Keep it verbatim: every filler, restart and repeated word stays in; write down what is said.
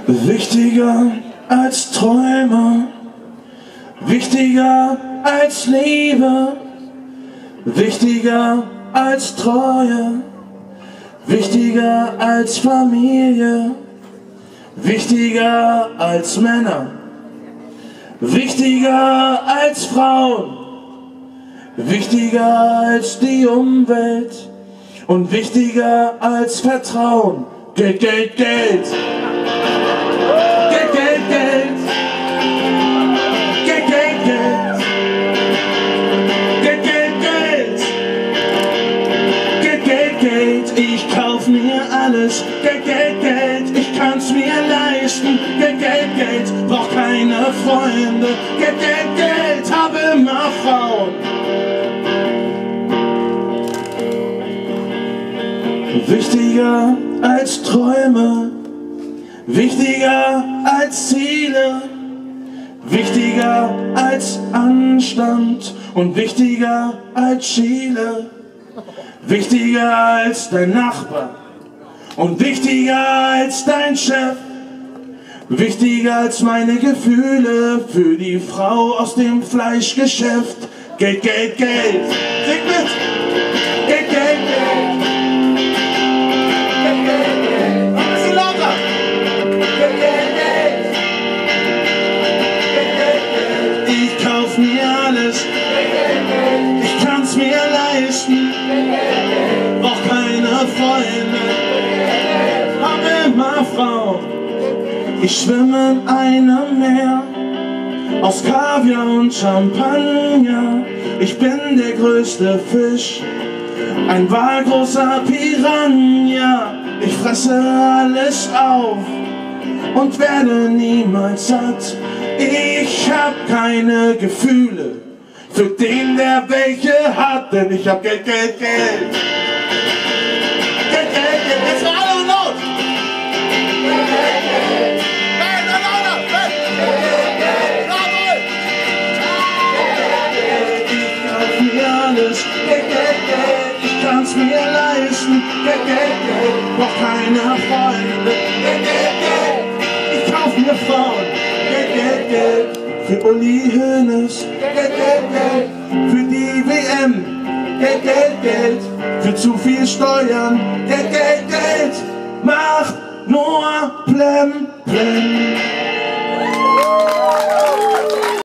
Wichtiger als Träume, wichtiger als Liebe, wichtiger als Treue, wichtiger als Familie, wichtiger als Männer, wichtiger als Frauen, wichtiger als die Umwelt und wichtiger als Vertrauen. Geld, Geld, Geld. Geld, Geld, Geld. Geld, Geld, Geld. Geld, Geld, Geld. Geld, Geld, Geld. Ich kauf mir alles. Geld, Geld, Geld. Ich kann's mir leisten. Geld, Geld, Geld. Brauch keine Freunde. Geld, Geld, Geld. Hab immer Frauen. Wichtiger als Träume, wichtiger als Ziele, wichtiger als Anstand und wichtiger als Schiele, wichtiger als dein Nachbar und wichtiger als dein Chef, wichtiger als meine Gefühle für die Frau aus dem Fleischgeschäft. Geld, Geld, Geld, sing mit! Geld, Geld, Geld! Ich kann's mir leisten, brauch keine Freunde, hab immer Frauen. Ich schwimme in einem Meer aus Kaviar und Champagner. Ich bin der größte Fisch, ein wahlgroßer Piranha. Ich fresse alles auf und werde niemals satt. Ich hab keine Gefühle für den, der welche hat, denn ich hab Geld, Geld, Geld. Geld, Geld, Geld. Jetzt mal alle und laut. Geld, Geld, Geld. Nein, nein, nein, nein. Geld, Geld, Geld. Ich kauf mir alles. Geld, Geld, Geld. Ich kann's mir leisten. Geld, Geld, Geld. Brauch keine Freunde. Geld, Geld, Geld. Ich kauf mir Frauen. Geld, Geld, Geld. Für Uli Hoeneß, Geld, Geld, Geld, für die W M, Geld, Geld, Geld, für zu viel Steuern, Geld, Geld, Geld, macht nur Plem, Plem.